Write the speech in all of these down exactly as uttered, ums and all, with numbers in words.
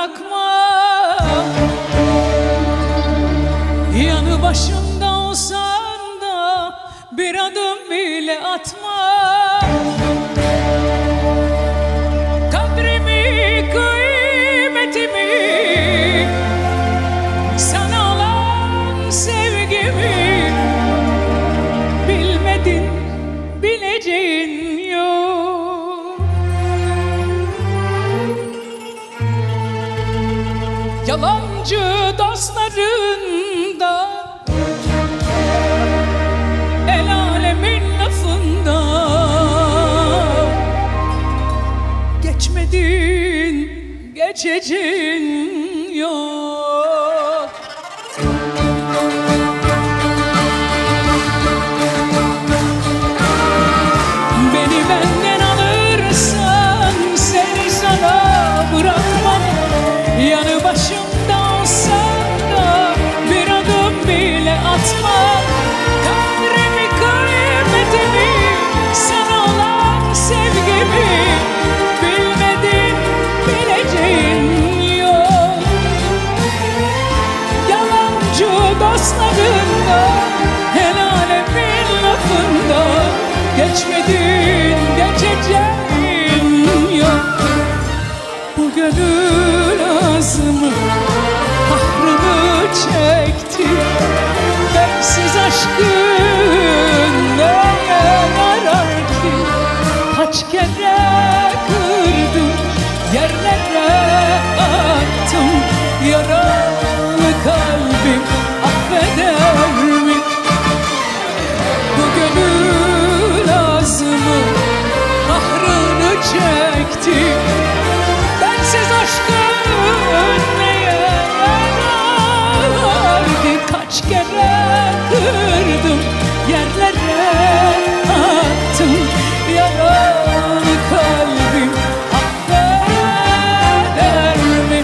bırakma. Yanı başımda olsan da bir adım bile atma. Kadrimi, kıymetimi, sana olan sevgimi bilmedin, bileceğin yok. Yalancı dostlarında, el alemin lafında geçmedin, geçeceğin yok. Beni benden alırsan seni sana bırakmam. Yanı başımda olsan da bir adım bile atmam. Kadrimi, kıymetimi, sana olan sevgimi bilmedin, bileceğin yok. Yalancı dostlarında, el alemin lafında geçmedin, geçeceğin yok. Bu gönül ağzımı, kahrını çekti. Bensiz aşkın neye yarar ki? Kaç kere kırdım, yerlere attım. Yaralı kalbim affeder mi? Bu gönül ağzımı, kahrını çekti. Bensiz aşkın neye yarar ki? Kaç kere kırdım, yerlere attım. Yaralı kalbim affeder mi?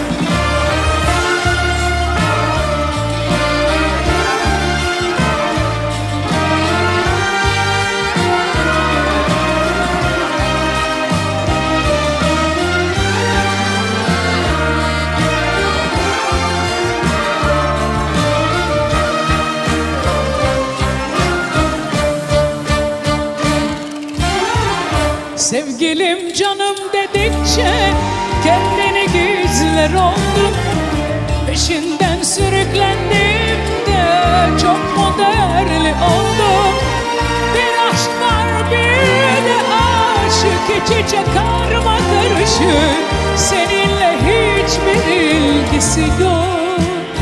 Sevgilim canım dedikçe kendini gizler oldum. Peşinden sürüklendim de çok moderli oldum. Bir aşk var, bir de aşık, iç içe karma karışık. Seninle hiçbir ilgisi yok.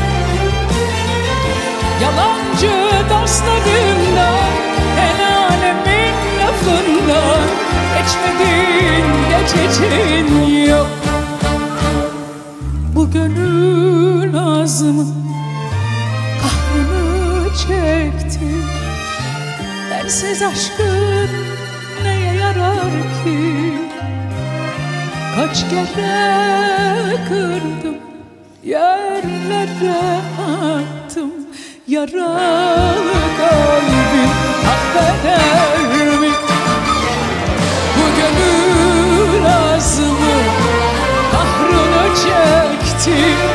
Yalancı dostlarımdan, el alemin lafından geçmedin, geçeceğin yok. Bu gönül ağzımı, kahrını çekti. Bensiz aşkın neye yarar ki? Kaç kere kırdım, yerlere attım. Yaralı kalbim affeder mi? Bu gönül ağzımı, kahrını çekti.